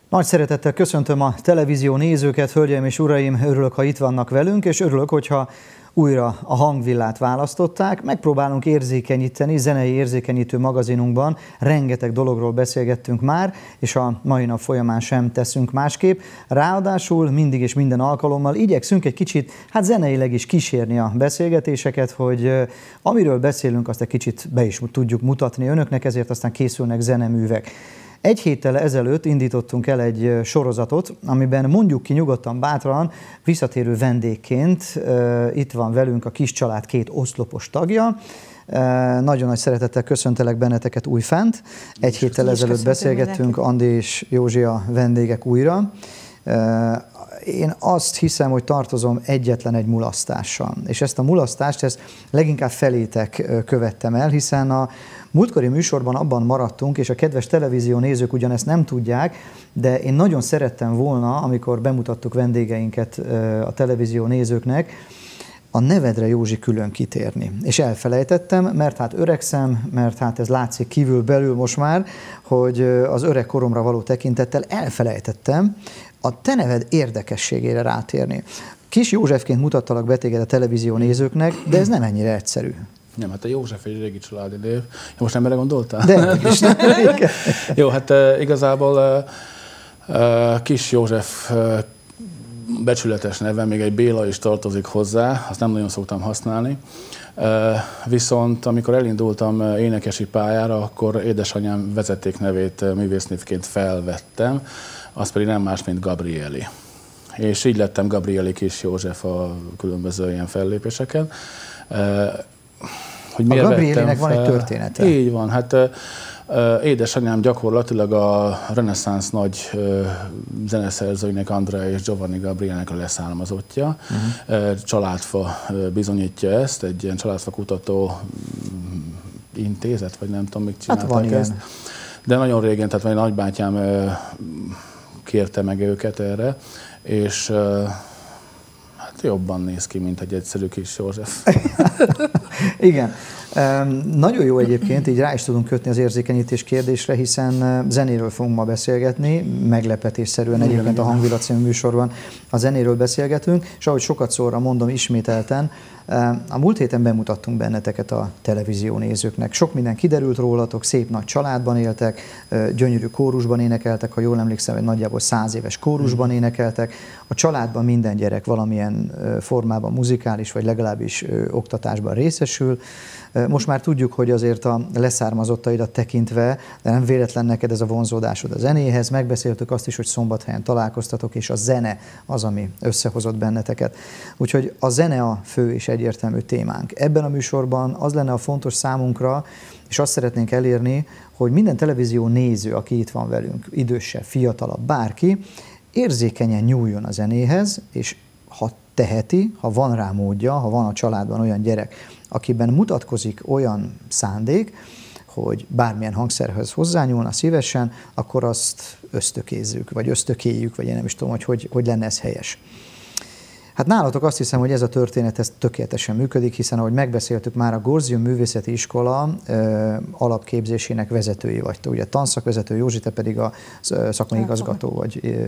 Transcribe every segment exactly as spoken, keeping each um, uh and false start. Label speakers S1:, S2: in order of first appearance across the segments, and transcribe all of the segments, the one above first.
S1: Nagy szeretettel köszöntöm a televízió nézőket, hölgyeim és uraim, örülök, ha itt vannak velünk, és örülök, hogyha újra a Hangvillát választották. Megpróbálunk érzékenyíteni, zenei érzékenyítő magazinunkban rengeteg dologról beszélgettünk már, és a mai nap folyamán sem teszünk másképp. Ráadásul mindig és minden alkalommal igyekszünk egy kicsit, hát zeneileg is kísérni a beszélgetéseket, hogy amiről beszélünk, azt egy kicsit be is tudjuk mutatni önöknek, ezért aztán készülnek zeneművek. Egy héttel ezelőtt indítottunk el egy sorozatot, amiben mondjuk ki nyugodtan, bátran, visszatérő vendégként itt van velünk a Kis Család két oszlopos tagja. Nagyon nagy szeretettel köszöntelek benneteket újfent. Egy héttel ezelőtt beszélgettünk, Andi és Józsi a vendégek újra. Én azt hiszem, hogy tartozom egyetlen egy mulasztással. És ezt a mulasztást ezt leginkább felétek követtem el, hiszen a múltkori műsorban abban maradtunk, és a kedves televízió nézők ugyanezt nem tudják, de én nagyon szerettem volna, amikor bemutattuk vendégeinket a televízió nézőknek, a nevedre, Józsi, külön kitérni. És elfelejtettem, mert hát öregszem, mert hát ez látszik kívül-belül most már, hogy az öreg koromra való tekintettel elfelejtettem a te neved érdekességére rátérni. Kis Józsefként mutattalak be téged a televízió nézőknek, de ez nem ennyire egyszerű.
S2: Nem, hát a József egy régi családi név. Most nem erre gondoltál?
S1: De is.
S2: Jó, hát uh, igazából uh, uh, Kis József uh, becsületes neve, még egy Béla is tartozik hozzá, azt nem nagyon szoktam használni. Uh, viszont amikor elindultam énekesi pályára, akkor édesanyám vezetéknevét uh, művésznévként felvettem, az pedig nem más, mint Gabrieli. És így lettem Gabrieli Kis József a különböző ilyen fellépéseken. Uh, Hogy
S1: a Gabrielinek van egy története.
S2: Így van. Hát uh, édesanyám gyakorlatilag a reneszánsz nagy uh, zeneszerzőinek, Andrea és Giovanni Gabrielnek a leszármazottja. Uh-huh. uh, Családfa uh, bizonyítja ezt, egy ilyen családfa kutató intézet, vagy nem tudom, mik csinálták hát ezt. Ilyen. De nagyon régen, tehát vagy nagybátyám uh, kérte meg őket erre, és uh, hát jobban néz ki, mint egy egyszerű Kis József.
S1: Igen. Nagyon jó egyébként, így rá is tudunk kötni az érzékenyítés kérdésre, hiszen zenéről fogunk ma beszélgetni, meglepetésszerűen egyébként a Hangvilla című műsorban a zenéről beszélgetünk, és ahogy sokat szórra mondom ismételten, a múlt héten bemutattunk benneteket a televízió nézőknek. Sok minden kiderült rólatok, szép nagy családban éltek, gyönyörű kórusban énekeltek, ha jól emlékszem, egy nagyjából száz éves kórusban énekeltek. A családban minden gyerek valamilyen formában muzikális, vagy legalábbis oktatásban részesül. Most már tudjuk, hogy azért a leszármazottaidat tekintve, de nem véletlen neked ez a vonzódásod a zenéhez. Megbeszéltük azt is, hogy Szombathelyen találkoztatok, és a zene az, ami összehozott benneteket. Úgyhogy a zene a fő és egyértelmű témánk. Ebben a műsorban az lenne a fontos számunkra, és azt szeretnénk elérni, hogy minden televízió néző, aki itt van velünk, idősebb, fiatalabb, bárki, érzékenyen nyúljon a zenéhez, és ha teheti, ha van rá módja, ha van a családban olyan gyerek, akiben mutatkozik olyan szándék, hogy bármilyen hangszerhez hozzányúlna szívesen, akkor azt ösztökézzük, vagy ösztökéljük, vagy én nem is tudom, hogy, hogy hogy lenne ez helyes. Hát nálatok azt hiszem, hogy ez a történet ez tökéletesen működik, hiszen ahogy megbeszéltük már, a Gorzium Művészeti Iskola ö, alapképzésének vezetői vagytok. Ugye tanszakvezető Józsi, te pedig a szakmai igazgató vagy. Ö,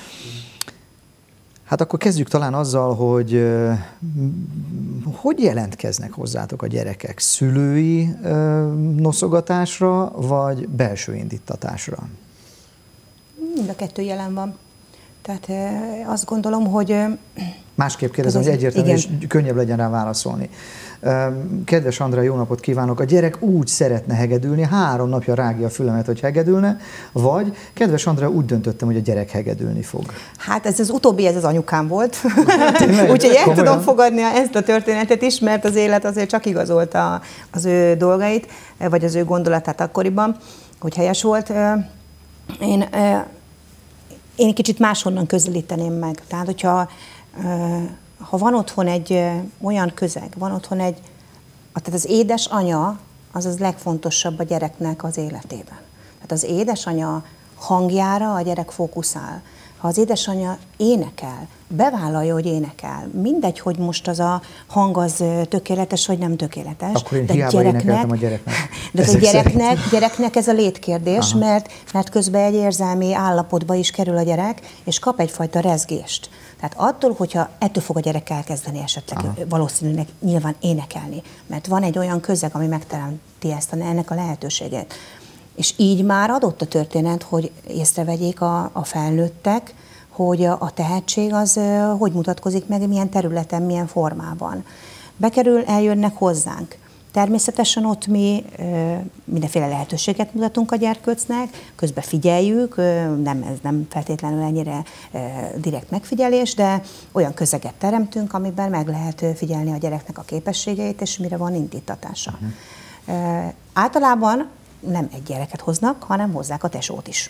S1: Hát akkor kezdjük talán azzal, hogy uh, hogy jelentkeznek hozzátok a gyerekek? Szülői uh, noszogatásra, vagy belső indítatásra?
S3: Mind a kettő jelen van. Tehát uh, azt gondolom, hogy... Uh,
S1: Másképp kérdezem, hogy egyértelmű, és könnyebb legyen rá válaszolni. Kedves Andrea, jó napot kívánok! A gyerek úgy szeretne hegedülni, három napja rágja a fülemet, hogy hegedülne, vagy kedves Andrea, úgy döntöttem, hogy a gyerek hegedülni fog.
S3: Hát ez az utóbbi, ez az anyukám volt. Úgyhogy el tudom fogadni ezt a történetet is, mert az élet azért csak igazolta az ő dolgait, vagy az ő gondolatát akkoriban, hogy helyes volt. Én, én kicsit máshonnan közelíteném meg. Tehát, hogyha ha van otthon egy olyan közeg, van otthon egy, tehát az édesanya az az legfontosabb a gyereknek az életében. Tehát az édesanya hangjára a gyerek fókuszál. ha az édesanyja énekel, bevállalja, hogy énekel, mindegy, hogy most az a hang az tökéletes, vagy nem tökéletes.
S1: Akkor én de hiába énekeltem a gyereknek.
S3: De a gyereknek, gyereknek ez a létkérdés, mert, mert közben egy érzelmi állapotba is kerül a gyerek, és kap egyfajta rezgést. Tehát attól, hogyha ettől fog a gyerek elkezdeni esetleg Aha. valószínűleg nyilván énekelni, mert van egy olyan közeg, ami megteremti ezt, ennek a lehetőséget. És így már adott a történet, hogy észrevegyék a, a felnőttek, hogy a, a tehetség az uh, hogy mutatkozik meg, milyen területen, milyen formában. Bekerül, eljönnek hozzánk. Természetesen ott mi uh, mindenféle lehetőséget mutatunk a gyerkőcnek, közben figyeljük, uh, nem, ez nem feltétlenül ennyire uh, direkt megfigyelés, de olyan közeget teremtünk, amiben meg lehet figyelni a gyereknek a képességeit, és mire van indítatása. Uh-huh. uh, általában nem egy gyereket hoznak, hanem hozzák a tesót is.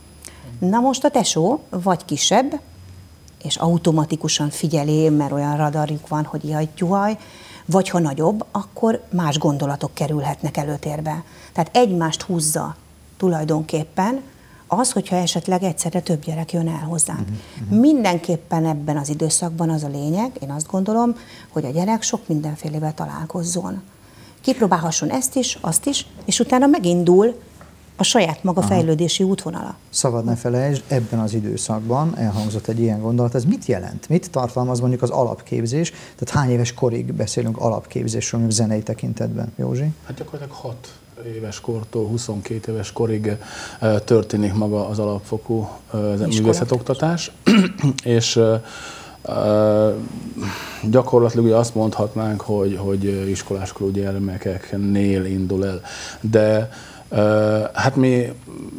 S3: Na most a tesó vagy kisebb, és automatikusan figyeli, mert olyan radarjuk van, hogy jaj, tyuhaj, vagy ha nagyobb, akkor más gondolatok kerülhetnek előtérbe. Tehát egymást húzza tulajdonképpen az, hogyha esetleg egyszerre több gyerek jön el hozzánk. Uh-huh. Mindenképpen ebben az időszakban az a lényeg, én azt gondolom, hogy a gyerek sok mindenfélevel találkozzon. Kipróbálhasson ezt is, azt is, és utána megindul a saját maga Aha. fejlődési útvonala.
S1: Szabad ne felejtsd, ebben az időszakban elhangzott egy ilyen gondolat, ez mit jelent? Mit tartalmaz mondjuk az alapképzés? Tehát hány éves korig beszélünk alapképzésről, mondjuk zenei tekintetben, Józsi?
S2: Hát gyakorlatilag hat éves kortól huszonkét éves korig történik maga az alapfokú művészetoktatás, és Uh, gyakorlatilag ugye azt mondhatnánk, hogy, hogy iskoláskorú gyermekeknél indul el. De uh, hát mi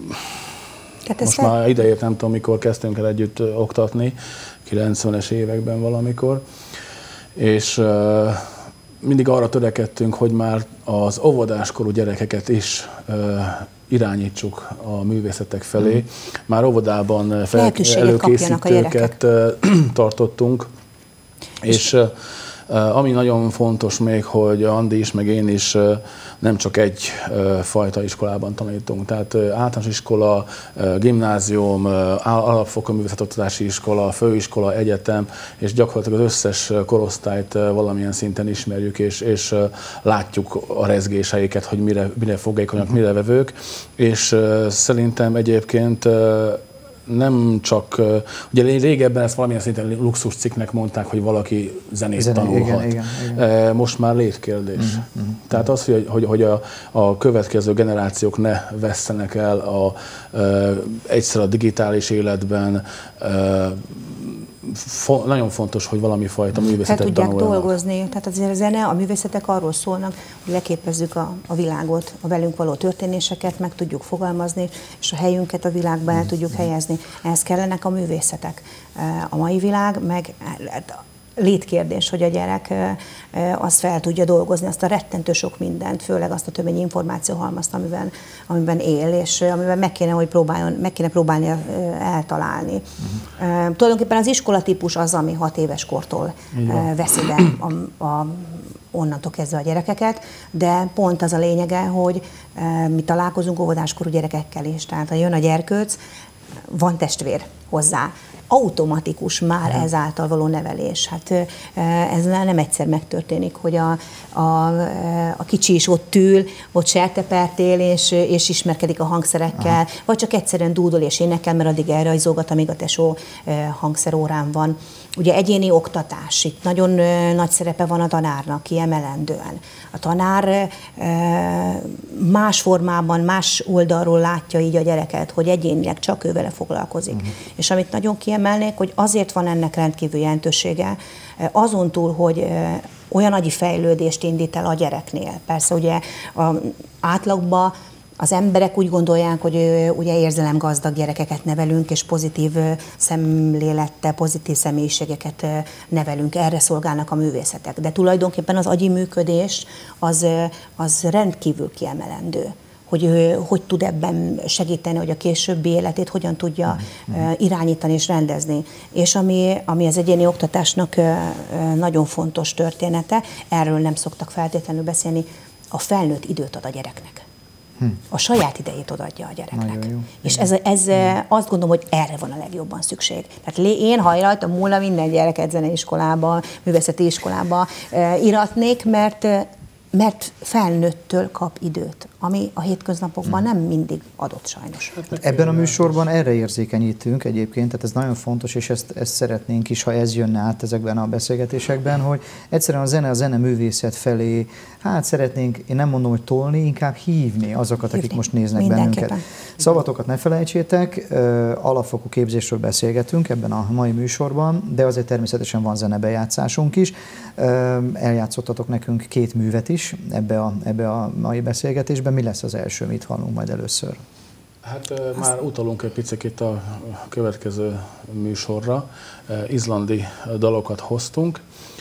S2: Tehát most már fel... idejét nem tudom, mikor kezdtünk el együtt oktatni, kilencvenes években valamikor, és uh, mindig arra törekedtünk, hogy már az óvodáskorú gyerekeket is uh, irányítsuk a művészetek felé. Mm. Már óvodában fel, előkészítőket tartottunk, és, és ami nagyon fontos még, hogy Andi is, meg én is nem csak egy fajta iskolában tanítunk. Tehát általános iskola, gimnázium, alapfokú művészetoktatási iskola, főiskola, egyetem, és gyakorlatilag az összes korosztályt valamilyen szinten ismerjük, és, és látjuk a rezgéseiket, hogy mire, mire fogékonyak, mire vevők, és szerintem egyébként nem csak, ugye régebben ezt valamilyen szinten luxus cikknek mondták, hogy valaki zenét Zene, tanulhat. Igen, igen, igen. Most már létkérdés. Uh-huh, uh-huh. Tehát az, hogy, hogy, hogy a, a következő generációk ne vesszenek el a, a, egyszer a digitális életben, a, Fo- nagyon fontos, hogy valami fajta művészetet
S3: hát tudják
S2: tanuljanak.
S3: dolgozni. Tehát azért a zene, a művészetek arról szólnak, hogy leképezzük a, a világot, a velünk való történéseket, meg tudjuk fogalmazni, és a helyünket a világba el tudjuk helyezni. Ehhez kellenek a művészetek. A mai világ meg létkérdés, hogy a gyerek azt fel tudja dolgozni, azt a rettentő sok mindent, főleg azt a több ennyi információhalmazt, amiben, amiben él, és amiben meg kéne, hogy próbáljon, meg kéne próbálni eltalálni. Uh-huh. Uh, tulajdonképpen az iskolatípus az, ami hat éves kortól uh, veszi be a, a, onnantól kezdve a gyerekeket, de pont az a lényege, hogy uh, mi találkozunk óvodáskorú gyerekekkel is. Tehát ha jön a gyerkőc, van testvér hozzá. Automatikus már ezáltal való nevelés. Hát ez nem egyszer megtörténik, hogy a, a, a kicsi is ott ül, ott sertepertél, és, és ismerkedik a hangszerekkel, Aha. vagy csak egyszerűen dúdol és énekel, mert addig elrajzolgat, amíg a tesó hangszerórán van. Ugye egyéni oktatás, itt nagyon nagy szerepe van a tanárnak, kiemelendően. A tanár más formában, más oldalról látja így a gyereket, hogy egyénileg csak ő vele foglalkozik. Uh-huh. És amit nagyon kiemelnék, hogy azért van ennek rendkívül jelentősége, azon túl, hogy olyan agyi fejlődést indít el a gyereknél. Persze ugye a, átlagban az emberek úgy gondolják, hogy ugye érzelemgazdag gyerekeket nevelünk, és pozitív szemlélettel, pozitív személyiségeket nevelünk. Erre szolgálnak a művészetek. De tulajdonképpen az agyi működés az, az rendkívül kiemelendő. Hogy hogy tud ebben segíteni, hogy a későbbi életét hogyan tudja mm-hmm. irányítani és rendezni. És ami, ami az egyéni oktatásnak nagyon fontos története, erről nem szoktak feltétlenül beszélni, a felnőtt időt ad a gyereknek.
S1: Hm.
S3: A saját idejét odaadja a gyereknek.
S1: Jó.
S3: És ez, ez azt gondolom, hogy erre van a legjobban szükség. Tehát én, ha rajtam múlna, minden gyereket zeneiskolába, művészeti iskolába iratnék, mert mert felnőttől kap időt, ami a hétköznapokban nem mindig adott sajnos.
S1: Ebben a műsorban erre érzékenyítünk egyébként, tehát ez nagyon fontos, és ezt, ezt szeretnénk is, ha ez jönne át ezekben a beszélgetésekben, hogy egyszerűen a zene, a zene művészet felé, hát szeretnénk, én nem mondom, hogy tolni, inkább hívni azokat, akik most néznek bennünket. Szavatokat ne felejtsétek, alapfokú képzésről beszélgetünk ebben a mai műsorban, de azért természetesen van zenebejátszásunk is. Eljátszottatok nekünk két művet is ebbe a, ebbe a mai beszélgetésben. Mi lesz az első, mit hallunk majd először?
S2: Hát Azt... már utalunk egy picit itt a következő műsorra. Izlandi dalokat hoztunk.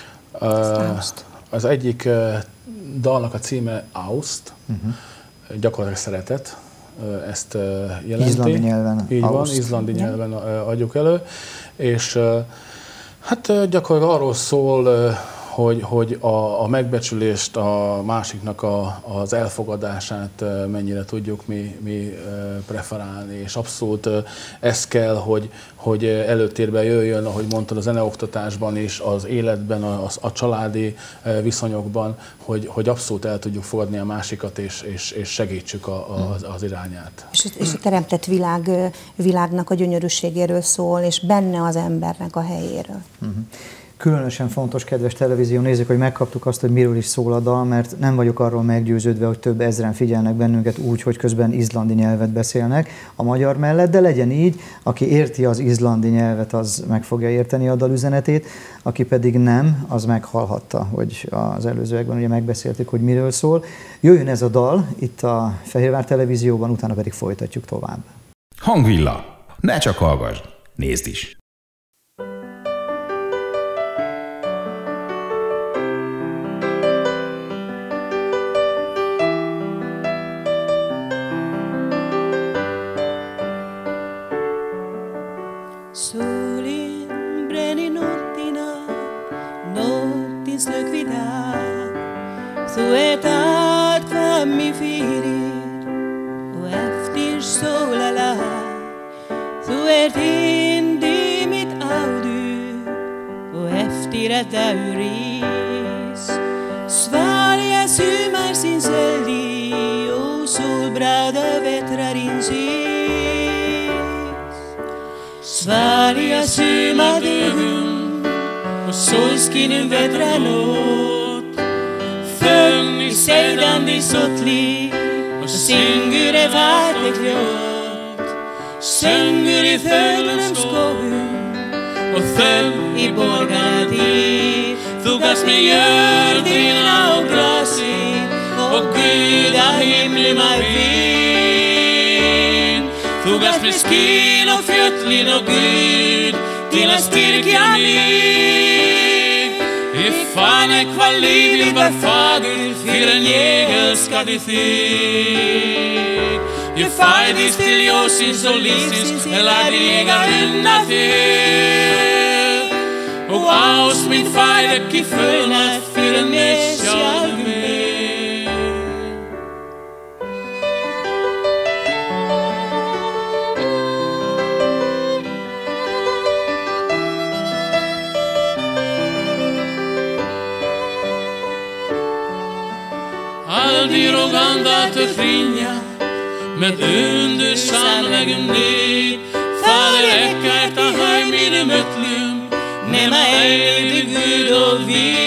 S3: Azt
S2: az egyik dalnak a címe Aust, uh-huh. gyakorlatilag szeretet, ezt jelenti.
S1: Izlandi nyelven.
S2: Így van, izlandi nyelven adjuk elő. És hát gyakorlatilag arról szól, hogy, hogy a, a megbecsülést, a másiknak a, az elfogadását mennyire tudjuk mi, mi preferálni, és abszolút ez kell, hogy, hogy előtérbe jöjjön, ahogy mondtad, a zeneoktatásban is, az életben, a, a családi viszonyokban, hogy, hogy abszolút el tudjuk fogadni a másikat, és, és, és segítsük a, a, az, az irányát.
S3: És, és a teremtett világ, világnak a gyönyörűségéről szól, és benne az embernek a helyéről. Uh-huh.
S1: Különösen fontos, kedves televízió nézők, hogy megkaptuk azt, hogy miről is szól a dal, mert nem vagyok arról meggyőződve, hogy több ezren figyelnek bennünket úgy, hogy közben izlandi nyelvet beszélnek a magyar mellett, de legyen így, aki érti az izlandi nyelvet, az meg fogja érteni a dal üzenetét, aki pedig nem, az meghallhatta, hogy az előzőekben ugye megbeszéltük, hogy miről szól. Jöjjön ez a dal itt a Fehérvár Televízióban, utána pedig folytatjuk tovább.
S4: Hangvilla. Ne csak hallgass, nézd is!
S5: Så ett allt vad mi firir och efter solala så ett hindi mitt audu och efter att dauris Svalja sumar sin söldi och solbrada vettrar in sis Svalja sumar dögun och solskinen vettrar nåt Fönn i sedan de sottli och synger det vattnet Synger i följden skogen och fönn i borgarna dit Fogas med gördina och grasi och guda himlen är vin Fogas med skin och fjötlin och gud till en styrka min Ifan är kvar livet var fager för en jägelskad i fig Ju färdigt till Josins och livsins eller din jägar unna till Och aus min färg i fölnat för en näsjal med Aldrig roganda till frinja med under sannläggen dit Fader äckart av heim i det mötlium Nämma eld Gud och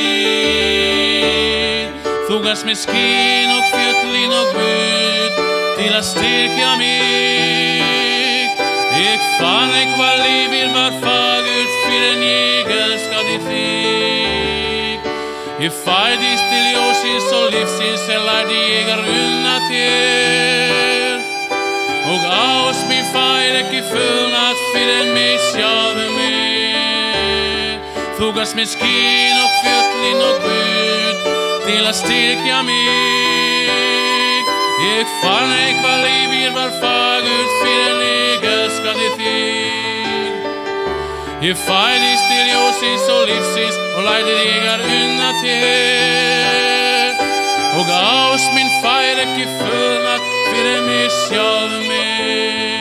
S5: vid Fogas med skin och fjötlin och Gud till att styrka mig Ik fan ek var livet var fagert för en jägelskad i fig Ju färdigt till Josins och livsins eller de jägar unna till Och aus min färg i fullnat för en missjade med Fogas med skin och fjötlin och Gud till att styrka mig Ik fan ek var livet var fagert för en jägelskad i fig Ju färdigt till Josins och livsins och lär de jägar unna till och aus min feire gefüllnat für mich själv mer.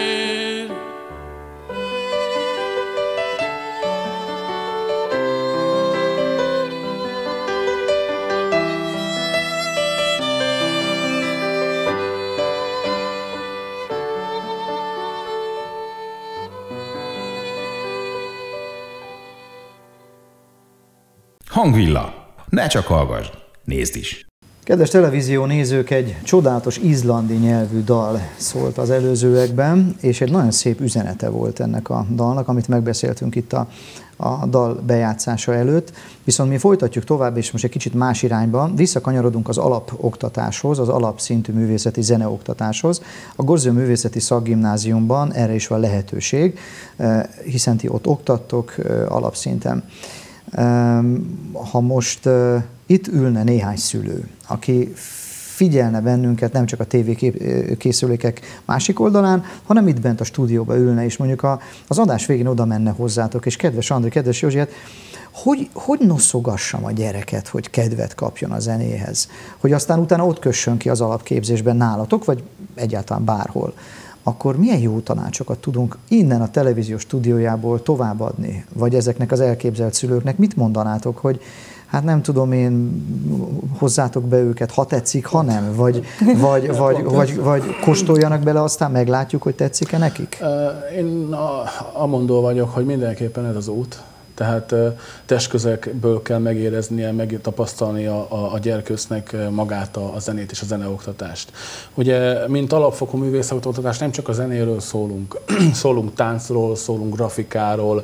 S4: Hangvilla. Ne csak hallgass, nézd is!
S1: Kedves televízió nézők, egy csodálatos izlandi nyelvű dal szólt az előzőekben, és egy nagyon szép üzenete volt ennek a dalnak, amit megbeszéltünk itt a, a dal bejátszása előtt. Viszont mi folytatjuk tovább, és most egy kicsit más irányba. Visszakanyarodunk az alapoktatáshoz, az alapszintű művészeti zeneoktatáshoz. A Gorző Művészeti Szakgimnáziumban erre is van lehetőség, hiszen ti ott oktattok alapszinten. Ha most uh, itt ülne néhány szülő, aki figyelne bennünket nem csak a tévékészülékek másik oldalán, hanem itt bent a stúdióba ülne, és mondjuk a, az adás végén oda menne hozzátok, és kedves Andri, kedves Józsi, hát hogy, hogy noszogassam a gyereket, hogy kedvet kapjon a zenéhez? Hogy aztán utána ott kössön ki az alapképzésben nálatok, vagy egyáltalán bárhol? Akkor milyen jó tanácsokat tudunk innen a televíziós stúdiójából továbbadni? Vagy ezeknek az elképzelt szülőknek mit mondanátok, hogy hát nem tudom én, hozzátok be őket, ha tetszik, ha nem? Vagy, vagy, vagy, vagy, vagy kóstoljanak bele, aztán meglátjuk, hogy tetszik-e nekik?
S2: Én amondó vagyok, hogy mindenképpen ez az út. Tehát testközekből kell megéreznie, megtapasztalnia a, a gyerkőcnek magát a, a zenét és a zeneoktatást. Ugye, mint alapfokú művészetoktatás nem csak a zenéről szólunk, szólunk táncról, szólunk grafikáról,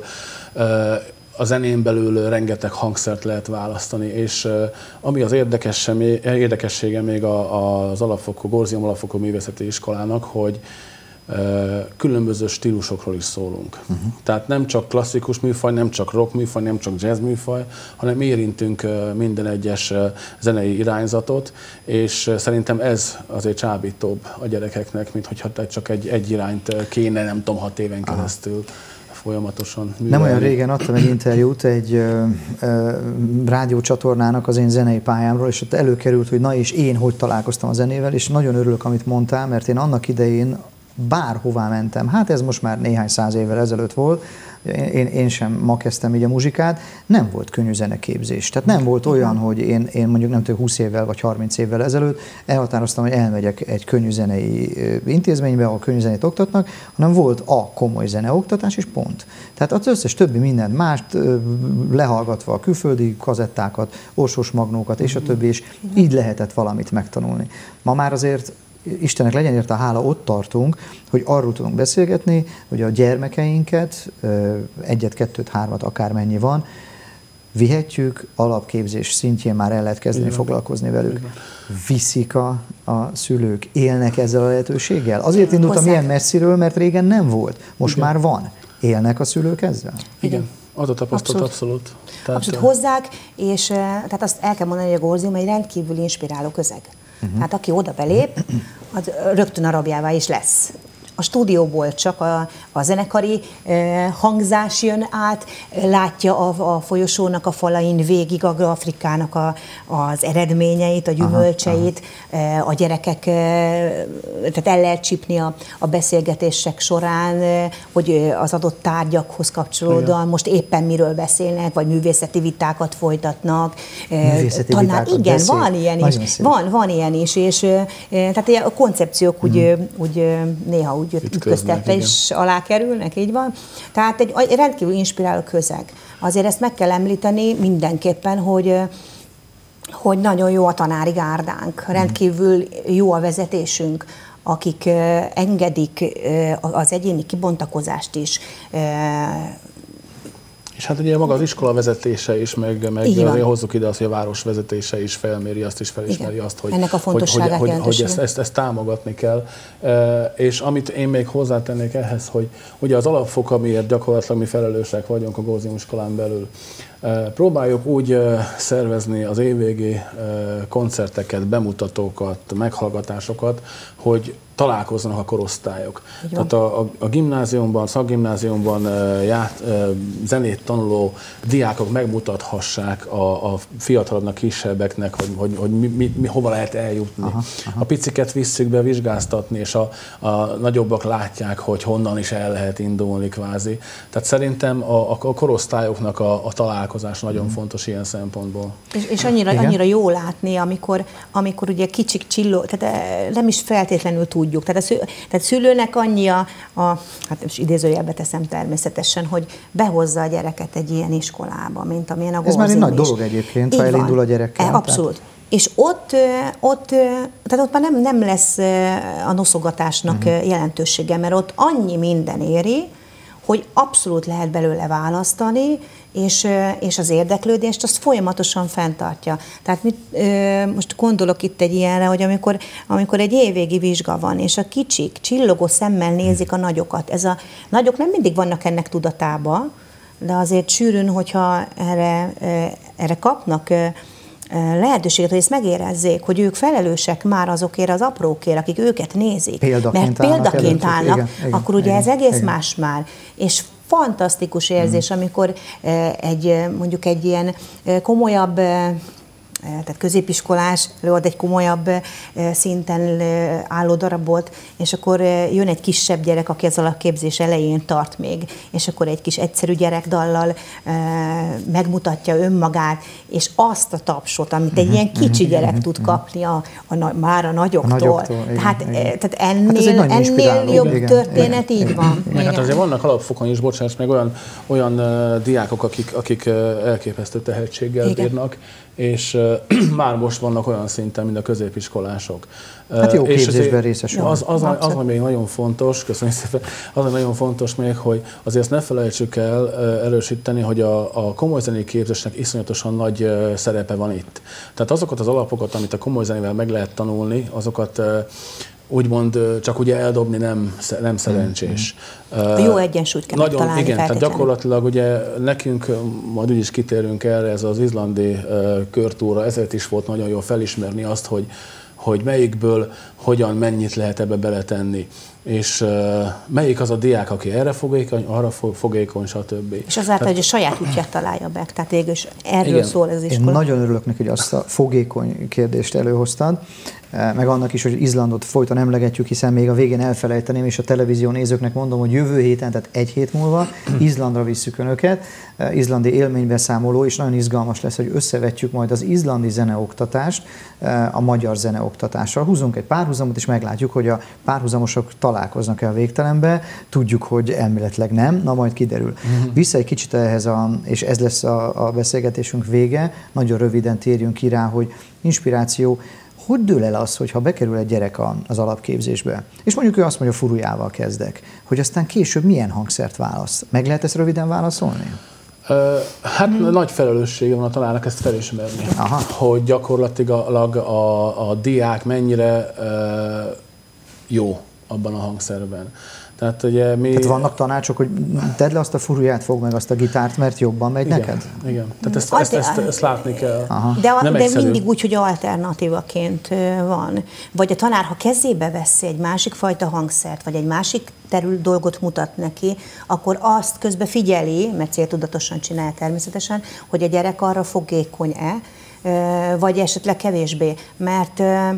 S2: a zenén belül rengeteg hangszert lehet választani, és ami az érdekessége még az alapfokú, Gorzium alapfokú művészeti iskolának, hogy különböző stílusokról is szólunk. Uh-huh. Tehát nem csak klasszikus műfaj, nem csak rock műfaj, nem csak jazz műfaj, hanem érintünk minden egyes zenei irányzatot, és szerintem ez azért csábítóbb a gyerekeknek, mint hogyha csak egy, egy irányt kéne, nem tudom, hat éven keresztül folyamatosan művelni.
S1: Nem olyan régen adtam egy interjút egy ö, ö, rádiócsatornának az én zenei pályámról, és ott előkerült, hogy na és én hogy találkoztam a zenével, és nagyon örülök, amit mondtál, mert én annak idején bárhová mentem, hát ez most már néhány száz évvel ezelőtt volt, én, én sem ma kezdtem így a muzsikát, nem volt könnyű zeneképzés. Tehát nem volt olyan, hogy én, én mondjuk nem tudom, húsz évvel vagy harminc évvel ezelőtt elhatároztam, hogy elmegyek egy könnyű zenei intézménybe, ahol könnyű zenét oktatnak, hanem volt a komoly zeneoktatás, és pont. Tehát az összes többi mindent mást lehallgatva a külföldi kazettákat, Orsós Magnókat és a többi, és így lehetett valamit megtanulni. Ma már azért Istennek legyen érte a hála, ott tartunk, hogy arról tudunk beszélgetni, hogy a gyermekeinket, egyet, kettőt, hármat, akármennyi van, vihetjük, alapképzés szintjén már el lehet kezdeni igen, foglalkozni velük. Igen. Viszik a, a szülők, élnek ezzel a lehetőséggel? Azért indultam ilyen messziről, mert régen nem volt, most igen, már van. Élnek a szülők ezzel?
S2: Igen. Az a tapasztalat abszolút. Abszolút,
S3: tehát, abszolút hozzák, és tehát azt el kell mondani, hogy a Gorzium egy rendkívül inspiráló közeg. Uh-huh. Hát aki oda belép, az rögtön a rabjává is lesz. A stúdióból csak a, a zenekari eh, hangzás jön át, látja a, a folyosónak a falain végig a grafikának a, az eredményeit, a gyümölcseit, aha, aha. Eh, a gyerekek, eh, tehát el lehet csípni a, a beszélgetések során, eh, hogy az adott tárgyakhoz kapcsolódóan igen, most éppen miről beszélnek, vagy művészeti vitákat folytatnak.
S1: Eh, művészeti tanár, vitákat
S3: igen,
S1: beszél.
S3: van ilyen is. Van, van ilyen is, és eh, tehát a koncepciók úgy, hmm. úgy néha úgy ütköztetve is alá kerülnek, így van. Tehát egy, egy rendkívül inspiráló közeg. Azért ezt meg kell említeni mindenképpen, hogy, hogy nagyon jó a tanári gárdánk, rendkívül jó a vezetésünk, akik engedik az egyéni kibontakozást is.
S2: És hát ugye maga az iskola vezetése is, meg, meg azért hozzuk ide azt, hogy a város vezetése is felméri azt, is felismeri igen, azt, hogy,
S3: ennek a fontosságát
S2: hogy, hogy, hogy ezt, ezt, ezt támogatni kell. E, és amit én még hozzátennék ehhez, hogy ugye az alapfok, amiért gyakorlatilag mi felelősek vagyunk a Gorzium iskolán belül, Próbáljuk úgy szervezni az évvégi koncerteket, bemutatókat, meghallgatásokat, hogy találkozzanak a korosztályok. Tehát a, a, a gimnáziumban, szakgimnáziumban ját, zenét tanuló diákok megmutathassák a, a fiatalabbnak, kisebbeknek, hogy, hogy, hogy mi, mi, mi, hova lehet eljutni. Aha, aha. A piciket visszük be vizsgáztatni, és a, a nagyobbak látják, hogy honnan is el lehet indulni kvázi. Tehát szerintem a, a korosztályoknak a, a találkozás nagyon hmm. fontos ilyen szempontból.
S3: És, és annyira, annyira jó látni, amikor, amikor ugye kicsik csillog, tehát nem is feltétlenül tud. Tehát, a szül, tehát szülőnek annyi a, a, hát most idézőjelbe teszem természetesen, hogy behozza a gyereket egy ilyen iskolába, mint amilyen a
S1: Ez már egy nagy dolog egyébként, ha elindul a gyerekkel.
S3: Abszolút. Tehát. És ott, ott, tehát ott már nem, nem lesz a noszogatásnak uh-huh. jelentősége, mert ott annyi minden éri, hogy abszolút lehet belőle választani, és, és az érdeklődést azt folyamatosan fenntartja. Tehát mit, most gondolok itt egy ilyenre, hogy amikor, amikor egy évvégi vizsga van, és a kicsik csillogó szemmel nézik a nagyokat, ez a nagyok nem mindig vannak ennek tudatába, de azért sűrűn, hogyha erre, erre kapnak lehetőséget, hogy ezt megérezzék, hogy ők felelősek már azokért az aprókért, akik őket nézik.
S1: Példaként
S3: mert példaként állnak,
S1: igen, igen,
S3: akkor ugye
S1: igen,
S3: ez egész
S1: igen.
S3: más már. És fantasztikus érzés, mm. amikor egy, mondjuk egy ilyen komolyabb, tehát középiskolás előad egy komolyabb szinten álló darabot, és akkor jön egy kisebb gyerek, aki az alapképzés elején tart még, és akkor egy kis egyszerű gyerekdallal megmutatja önmagát, és azt a tapsot, amit egy ilyen kicsi gyerek tud kapni a, a, már a nagyoktól. A nagyoktól igen, tehát, igen. tehát ennél, hát ennél jobb igen, történet igen, így igen, van.
S2: Igen. Hát azért vannak alapfokon is, bocsáss, meg olyan, olyan uh, diákok, akik, akik uh, elképesztő tehetséggel igen. bírnak, és uh, már most vannak olyan szinten, mint a középiskolások.
S1: Hát jó képzésben részesül.
S2: Az, az, az, az, ami még nagyon fontos, köszönjük szépen, az, ami nagyon fontos még, hogy azért ezt ne felejtsük el uh, erősíteni, hogy a, a komoly zenei képzésnek iszonyatosan nagy uh, szerepe van itt. Tehát azokat az alapokat, amit a komoly zenével meg lehet tanulni, azokat uh, úgymond csak ugye eldobni nem, nem szerencsés.
S3: A jó egyensúlyt kell
S2: Nagyon,
S3: találni.
S2: Igen, tehát gyakorlatilag ugye nekünk, majd úgyis kitérünk erre, ez az izlandi uh, körtúra, ezért is volt nagyon jó felismerni azt, hogy, hogy melyikből, hogyan, mennyit lehet ebbe beletenni. És uh, melyik az a diák, aki erre fogékony, arra fogékony, stb.
S3: És azáltal, tehát, hogy a saját útját találja meg, tehát végülis erről igen. szól ez az iskola.
S1: Én nagyon örülök neki, hogy azt a fogékony kérdést előhoztad, meg annak is, hogy Izlandot folyton emlegetjük, hiszen még a végén elfelejteném, és a televízió nézőknek mondom, hogy jövő héten, tehát egy hét múlva Izlandra visszük önöket, izlandi élménybeszámoló, és nagyon izgalmas lesz, hogy összevetjük majd az izlandi zeneoktatást a magyar zeneoktatással. Húzunk egy párhuzamot, és meglátjuk, hogy a párhuzamosok találkoznak-e a végtelenbe. Tudjuk, hogy elméletileg nem, na majd kiderül. Uh-huh. Vissza egy kicsit ehhez, a, és ez lesz a, a beszélgetésünk vége, nagyon röviden térjünk ki rá, hogy inspiráció. Hogy dől el az, hogyha bekerül egy gyerek az alapképzésbe, és mondjuk ő azt mondja, furujával kezdek, hogy aztán később milyen hangszert választ? Meg lehet ezt röviden válaszolni?
S2: Uh, hát hmm. nagy felelőssége van a tanárnak ezt felismerni, aha. hogy gyakorlatilag a, a, a diák mennyire uh, jó abban a hangszerben. Tehát, ugye mi...
S1: Tehát vannak tanácsok, hogy tedd le azt a furuját, fogd meg azt a gitárt, mert jobban megy
S2: igen,
S1: neked?
S2: Igen, tehát ezt, ezt, ezt, ezt látni kell.
S3: Aha. De, a, de mindig úgy, hogy alternatívaként van. Vagy a tanár, ha kezébe veszi egy másik fajta hangszert, vagy egy másik terül dolgot mutat neki, akkor azt közben figyeli, mert céltudatosan csinálja természetesen, hogy a gyerek arra fogékony-e, vagy esetleg kevésbé. Mert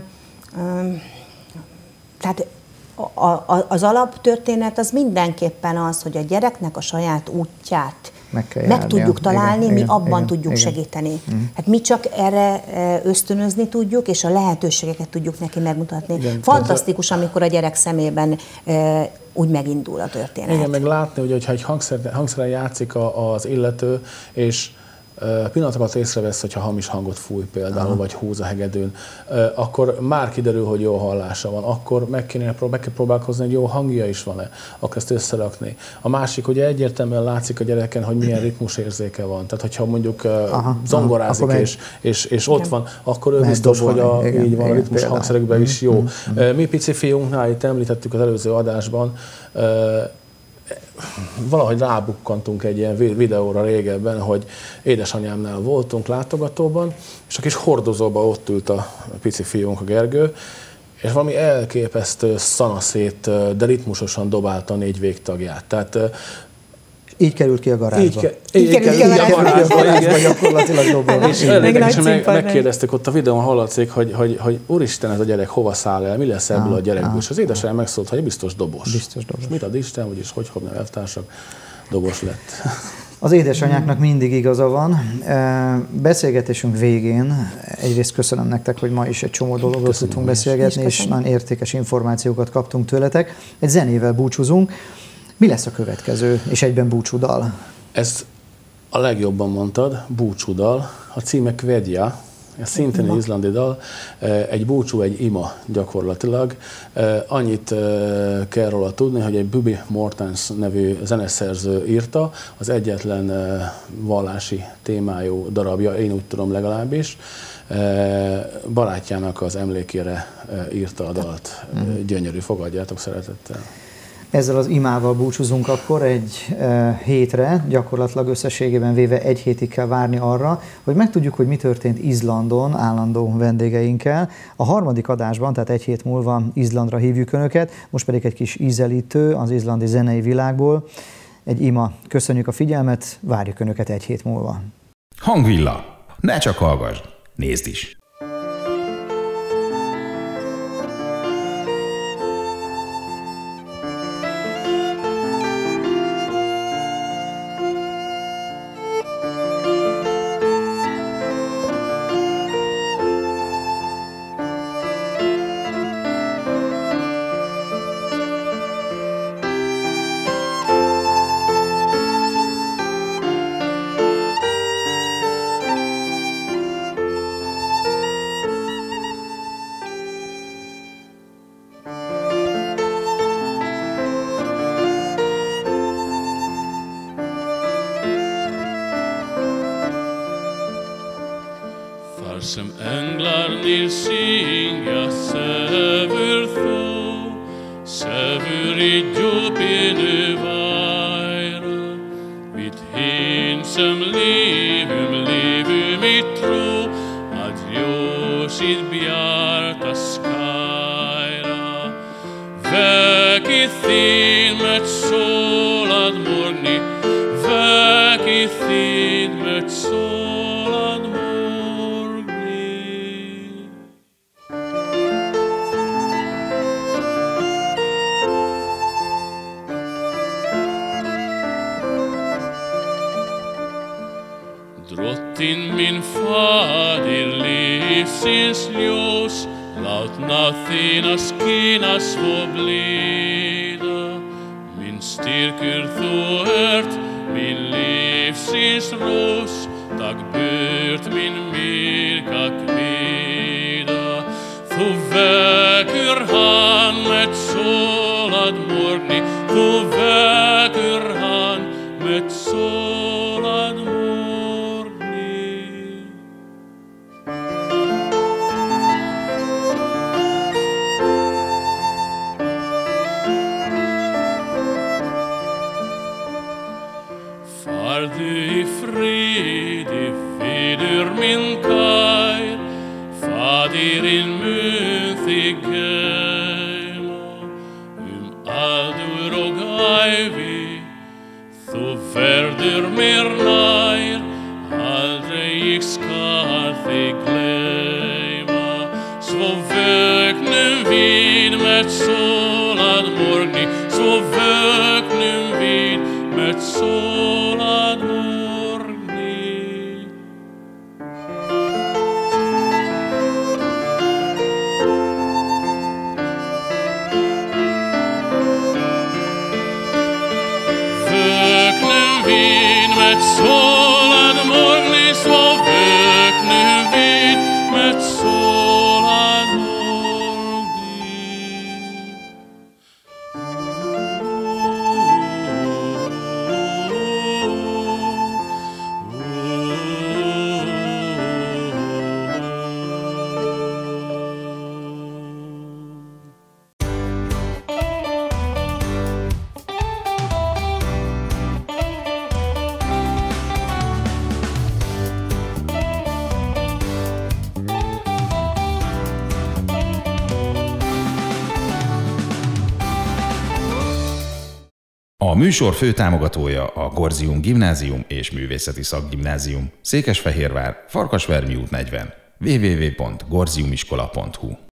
S3: tehát A, a, az alaptörténet az mindenképpen az, hogy a gyereknek a saját útját meg, meg tudjuk találni, igen, mi igen, abban igen, tudjuk igen. segíteni. Mm. Hát mi csak erre ösztönözni tudjuk, és a lehetőségeket tudjuk neki megmutatni. Igen, fantasztikus, amikor a gyerek szemében e, úgy megindul a történet.
S2: Igen, meg látni, hogy ha egy hangszer, hangszeren játszik a, az illető, és pillanatokat észrevesz, hogyha hamis hangot fúj például, aha. vagy húz a hegedűn, akkor már kiderül, hogy jó hallása van. Akkor meg, kéne, meg kell próbálkozni, hogy jó hangja is van-e, akkor ezt összerakni. A másik, ugye egyértelműen látszik a gyereken, hogy milyen ritmusérzéke van. Tehát, hogyha mondjuk aha, zongorázik, aha, és, és, és ott van, akkor ő biztos, dobolni. hogy a, igen, így van, igen, a ritmus például. hangszerekben is jó. Mm-hmm. Mi pici fiunknál, itt említettük az előző adásban, valahogy rábukkantunk egy ilyen videóra régebben, hogy édesanyámnál voltunk látogatóban, és a kis hordozóban ott ült a pici fiúnk, a Gergő, és valami elképesztő szanaszét, de ritmusosan dobálta a négy végtagját. Tehát
S1: így került ki a garázsba.
S2: Így, ke- így, így került ki a garázsba, garázsba gyakorlatilag dobálni. És meg, meg, megkérdeztük ott a videón, hallatszik, hogy, hogy, hogy úristen, ez a gyerek hova száll el, mi lesz ebből ah, a gyerekből. Ah, és az édesanyám megszólt, hogy biztos dobos.
S1: Biztos dobos.
S2: És mit ad Isten, vagyis hogy hobnám elvtársak, dobos lett.
S1: Az édesanyáknak mindig igaza van. Beszélgetésünk végén egyrészt köszönöm nektek, hogy ma is egy csomó dologról tudtunk beszélgetni, és nagyon értékes információkat kaptunk tőletek. Egy zenével búcsúzunk. Mi lesz a következő, és egyben búcsúdal?
S2: Ez a legjobban mondtad, búcsúdal. A címe Kvedja, ez szintén egy izlandi dal, egy búcsú, egy ima gyakorlatilag. Annyit kell róla tudni, hogy egy Bubi Mortens nevű zeneszerző írta, az egyetlen vallási témájú darabja, én úgy tudom legalábbis. Barátjának az emlékére írta a dalt. Gyönyörű, fogadjátok szeretettel.
S1: Ezzel az imával búcsúzunk akkor egy e, hétre, gyakorlatilag összességében véve egy hétig kell várni arra, hogy megtudjuk, hogy mi történt Izlandon állandó vendégeinkkel. A harmadik adásban, tehát egy hét múlva Izlandra hívjuk Önöket, most pedig egy kis ízelítő az izlandi zenei világból. Egy ima. Köszönjük a figyelmet, várjuk Önöket egy hét múlva.
S4: Hangvilla. Ne csak hallgass, nézd is!
S5: Som änglarnir syngja söver få, söver i djupinu vaira. Vid hin som livum, livum i tro, att ljósið bjarta skaira. Väki þín með sólað morgni, väki þín með sólað morgni. Drottin min fadir livsins ljós, látna þína skína svo blíða. Min styrkur þú ert, min livsins rós, takk burt min myrka kvíða. Þú vekur hann með sólað morgni, þú vekur hann með sólað morgni. Farðu í friði, fyrir minn kær, fadirinn mun þig geyma. Aldur og ævi, þú verður mér nær, aldrei ég skal þig gleyma. Svo vöknum við með sólað morgni, svo vöknum við með sólað morgni. Vöknum við með sólað morgni, svo vöknum við með sólað morgni.
S4: A műsor főtámogatója a Gorzium Gimnázium és Művészeti Szakgimnázium, Székesfehérvár, Farkasvármi út negyven, double-u double-u double-u pont gorziumiskola pont hu.